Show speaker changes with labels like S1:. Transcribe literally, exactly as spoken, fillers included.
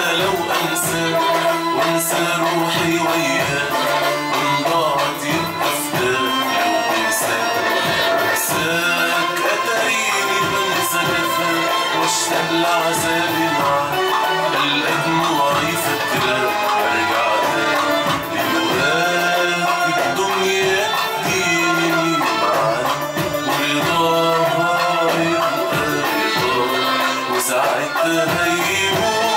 S1: لو انساك وانسى روحي وياك وان ضاعت يبقى فداك لو انساك انساك اتاريني بنسى جفاك واشتاق لعذابي معاك القى دموعي فاكراك ارجع تاني للوراك الدنيا تديني معاك ورضاها يبقى رضاك وساعتها يموت